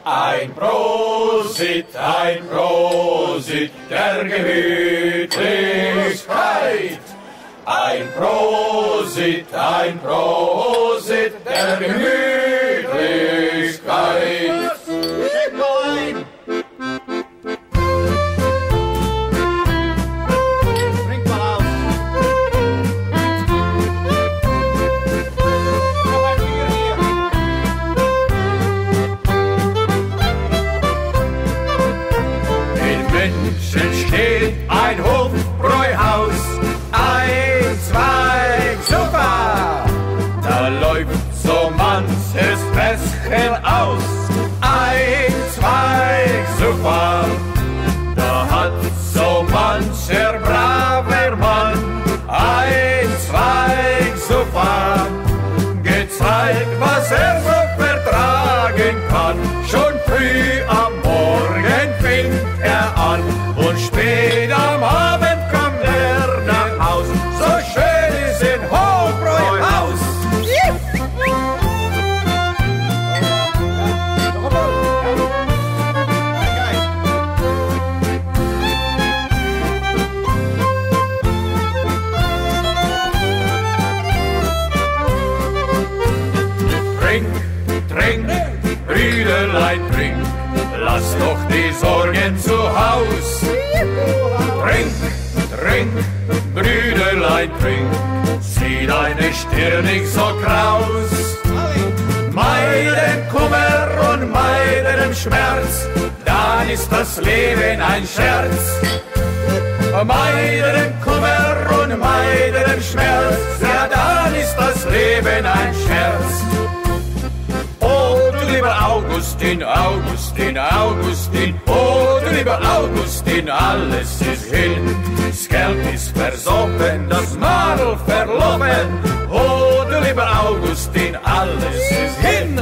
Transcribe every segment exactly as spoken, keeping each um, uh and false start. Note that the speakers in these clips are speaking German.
Ein Prosit, ein Prosit der Gemütlichkeit. Ein Prosit, ein Prosit der Gemütlichkeit. Steck mal ein! Trink mal aus! Noch ein Bier hier! In München steht ein Hofbräuhaus. Ein Zweig, super! Da läuft so manches Fässchen aus. Ein Zweig, super! Da hat so mancher braver Mann ein Zweig, super! Gezeigt, was er so vertragen kann. Schon früh am Morgen fängt er an und spät am Abend kommt er nach Haus. So schön ist ein Hofbräuhaus. Trink, trink, Brüderlein, trink, lass doch die Sorgen zu Haus. Trink, trink, Brüderlein, trink, sieh deine Stirn nicht so kraus. Meiden Kummer und meiden Schmerz, dann ist das Leben ein Scherz. Meiden Kummer und meiden Schmerz, ja dann ist das Leben ein Scherz. Oh, du lieber Augustin, Augustin, Augustin, oh, du lieber Augustin, alles ist hin. Das Geld ist versoffen, das Madel verloren, oh, du lieber Augustin, alles ist hin.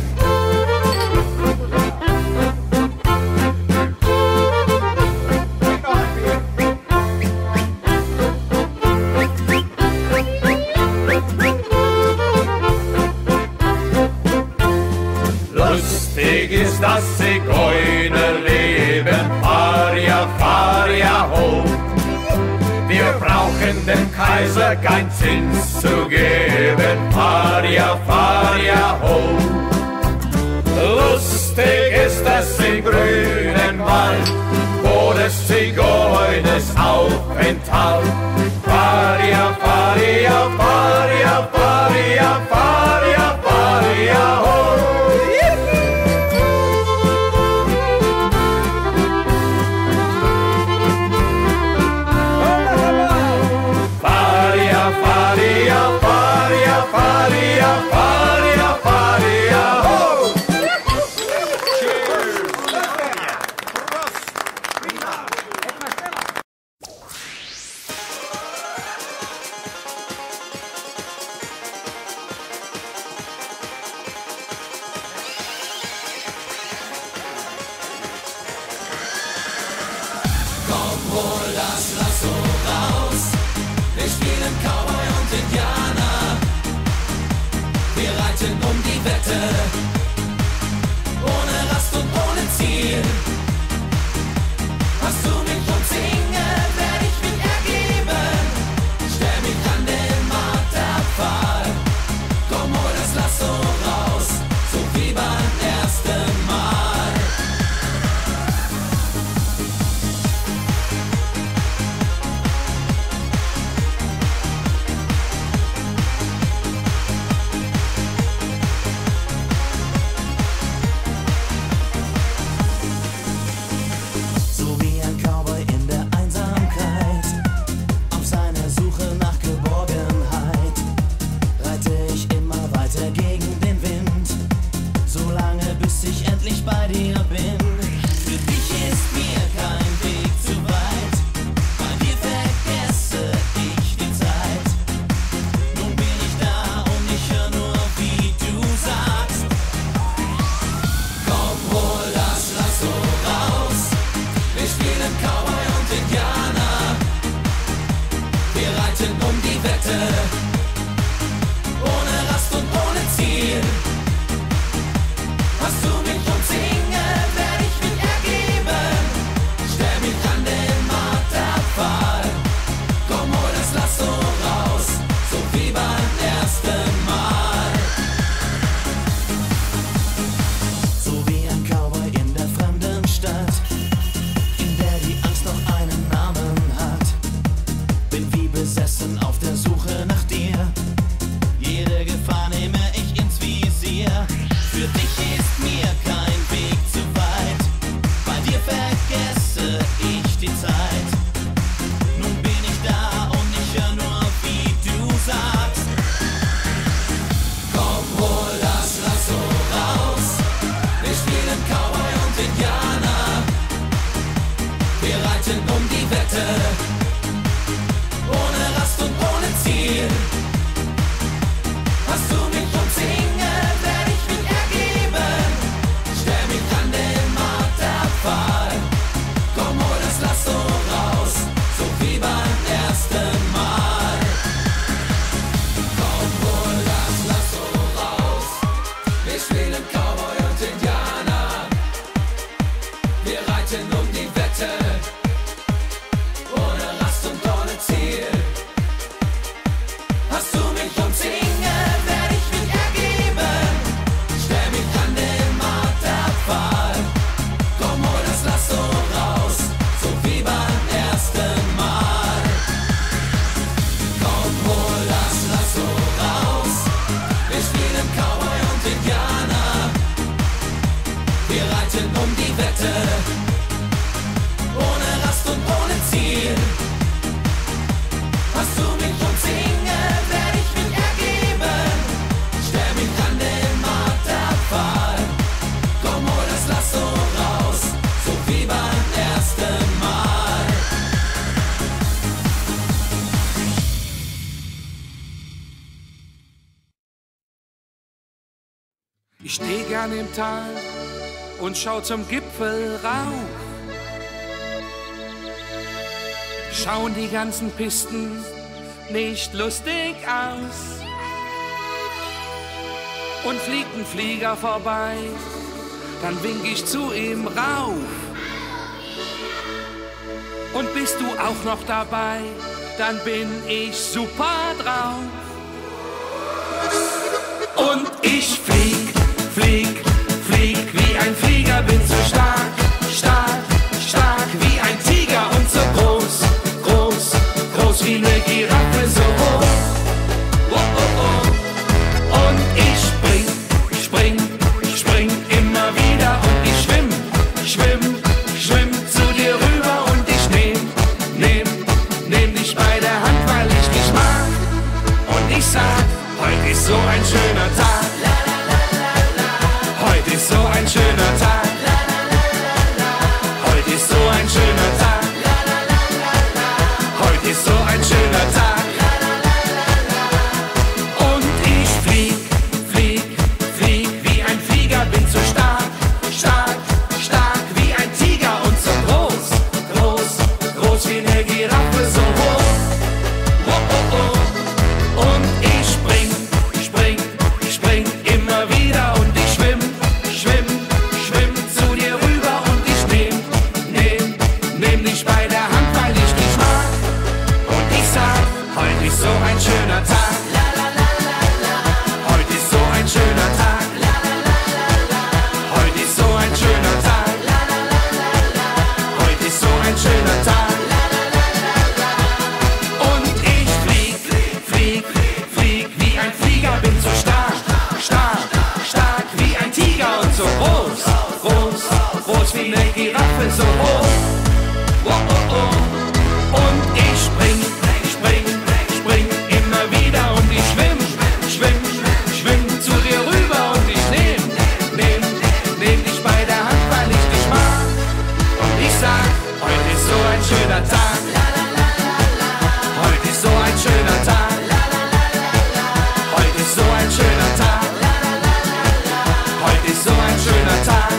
Lustig ist das Zigeunerleben, fahr ja, fahr ja hoch. Wir brauchen dem Kaiser kein Zins zu geben, fahr ja, fahr ja hoch. Lustig ist das im grünen Wald, wo des Zigeuners Aufenthalt. Fahr ja, fahr ja, fahr ja, fahr ja, fahr ja, fahr ja hoch. Faria, faria, faria, faria, faria, ho! Komm, hol das Lasso raus. Wir spielen Cowboy und Indianer. Wir reiten um die Wette, ohne Rast und ohne Ziel. Hast du mich umzingelt, werd ich mich ergeben. Stell mich an den Marterpfahl. Komm, hol das Lasso raus, so wie beim ersten Mal. Ohne Rast und ohne Ziel. Hast du mich umzingelt? Wir reiten um die Wette, ohne Rast und ohne Ziel. Was du mich umsinge, werd ich mich ergeben. Stell mich an den Marterpfahl. Komm, hol das Lasso raus, so wie beim ersten Mal. Ich steh gern im Tal und schau zum Gipfel rauf. Schauen die ganzen Pisten nicht lustig aus. Und fliegt ein Flieger vorbei, dann wink ich zu ihm rauf. Und bist du auch noch dabei, dann bin ich super drauf. Und ich flieg, flieg, flieg wie ein Flieger, bin so stark, stark, stark wie ein Tiger und so groß, groß, groß wie eine Giraffe, so hoch. Oh, oh, oh. Und ich spring, spring, spring immer wieder und ich schwimm, schwimm, schwimm zu dir rüber und ich nehm, nehm, nehm dich bei der Hand, weil ich dich mag. Und ich sag, heute ist so ein schöner Tag. Heute ist so ein schöner Tag. Heute ist so ein schöner Tag. Heute ist so ein schöner Tag. Und ich flieg, flieg, flieg wie ein Flieger, bin so stark, stark, stark wie ein Tiger und so groß, groß, groß wie eine Giraffe, so hoch. Oh, oh, oh. Und ich spring, spring, spring immer wieder und ich schwimm, schwimm, schwimm zu dir rüber und ich nehm, nehm, nehm dich bei der Hand, weil ich dich mag. Und ich sag, heute ist so ein schöner Tag. Heute ist so ein schöner Tag. Heute ist so ein schöner Tag. Heute ist so ein schöner Tag. Und ich flieg, flieg, flieg wie ein Flieger, bin so stark, stark, stark wie ein Tiger und so groß, groß, groß wie eine Giraffe, so hoch. Oh, oh, oh. Und ich spring, spring, spring immer wieder und ich schwimm, schwimm, schwimm zu dir rüber und ich nehm, nehm, nehm dich bei der Hand, weil ich dich mag. Und ich sag, heute ist so ein schöner Tag. Heute ist so ein schöner Tag. Heute ist so ein schöner Tag. Heute ist so ein schöner Tag.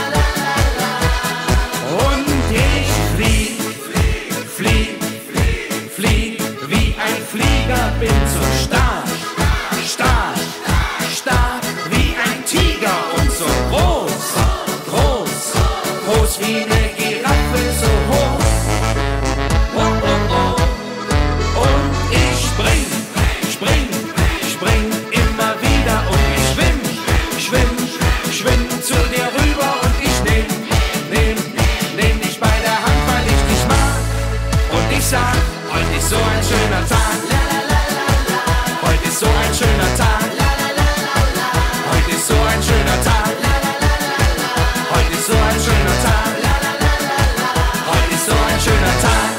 Und ich flieg, flieg, flieg wie ein Flieger, bin so stark, stark, stark wie ein Tiger und so groß, groß, groß wie eine Giraffe, so hoch. Oh, oh, oh. Und ich spring, spring, spring immer wieder und ich schwimm, schwimm, schwimm zu dir rüber und ich nehm, nehm, nehm dich bei der Hand, weil ich dich mag. Und ich sag, heute ist so ein schöner Tag. Heute ist so ein schöner Tag. Heute ist so ein schöner Tag. Heute ist so ein schöner Tag. Heute ist so ein schöner Tag.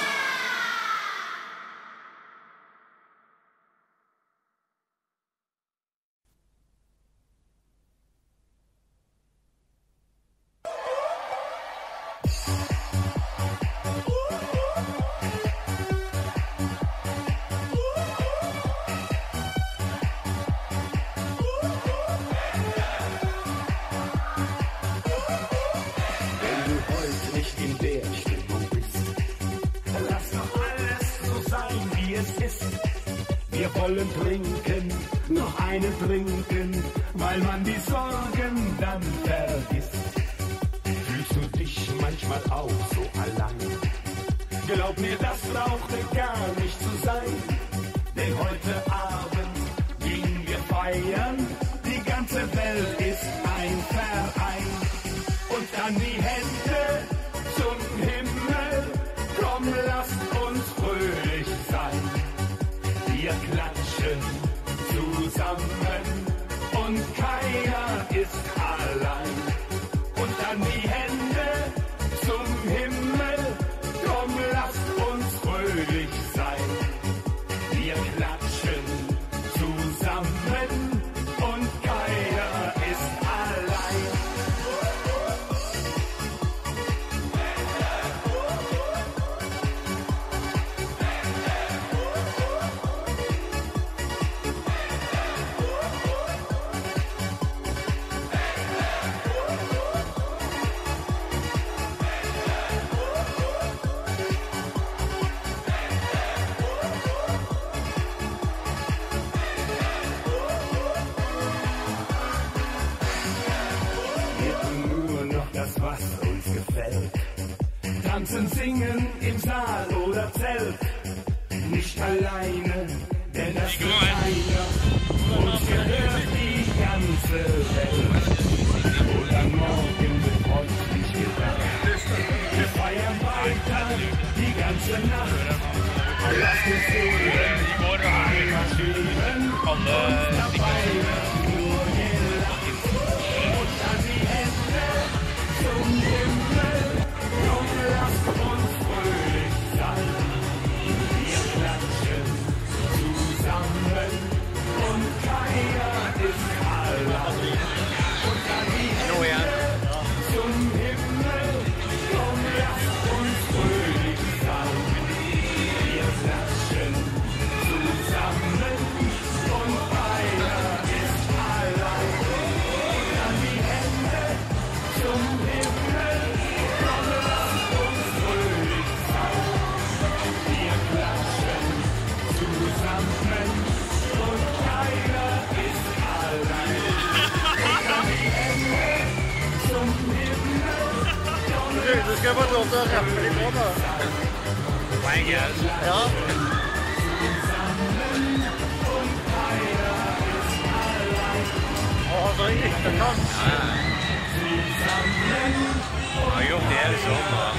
Wir wollen trinken, noch einen trinken, weil man die Sorgen dann vergisst. Fühlst du dich manchmal auch so allein? Glaub mir, das brauchte gar nicht zu sein, denn heute Abend gehen wir feiern. Die ganze Welt ist ein Verein. Und dann die Hände zum Himmel, komm, lasst uns fröhlich sein. Wir klatschen zusammen und keiner ist allein. tanzen, singen im Saal oder Zelt. Nicht alleine, denn das wird einer. Uns gehört die ganze Welt. Und am Morgen wird freundlich gedacht. Wir feiern weiter die ganze Nacht. Lass uns sehen, immer schweben, uns dabei nur gelacht. Und an die Hände zum Himmel, komm, lasst uns fröhlich sein. Wir klatschen zusammen und keiner ist allein. Und an die Hände zum Himmel, komm, lasst uns fröhlich sein. Wir klatschen zusammen und keiner ist allein. Und an die Hände zum Himmel, komm, lasst uns fröhlich sein. Wir klatschen zusammen und keiner ist allein. Und an die Hände zum Himmel, komm, Du, du skal få lov til å rappe litt på da. Poenget er Ja. Å, så er det ytterkant. Jeg har gjort det hele sommeren.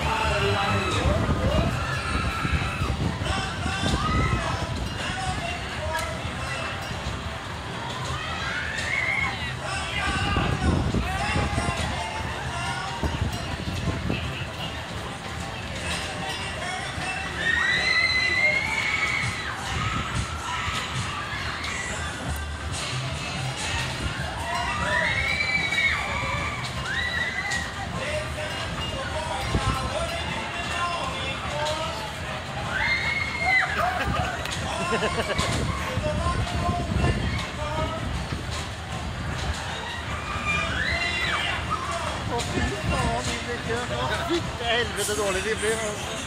Å, fy faen, vi blir ikke. Å, fytte helvete dårlig vi blir.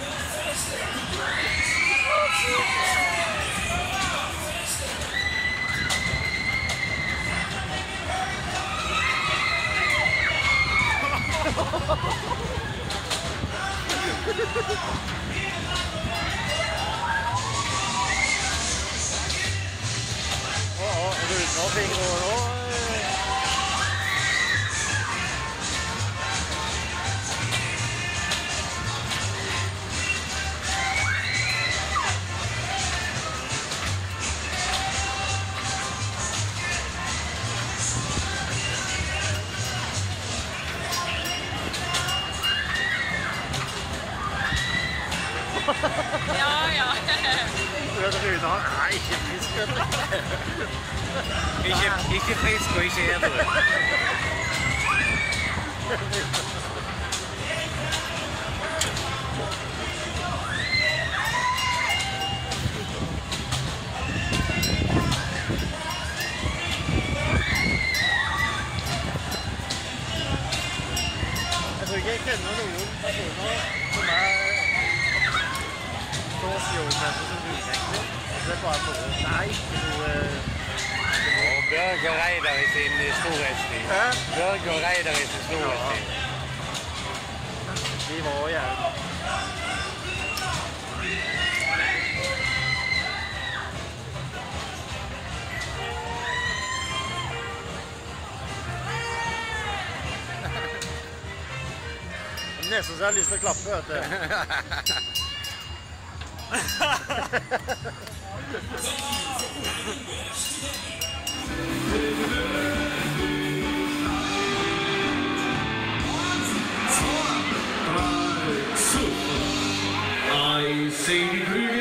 Å, å, ruten og fingre over nå. Ja, ja. Du vet, Runa, nei, ikke fisk, vet du. Ikke, ikke frisk og ikke edru. Jeg tror ikke jeg kjenner noen personer som er så sjåmessig som du egentlig. Det er bare for nei, ikke noe... Og Børge Reidar i sin storhetstid. Hæ? Børge Reidar i sin storhetstid. De var jævlig. Nesten så jeg har lyst til å klappe, vet du. I see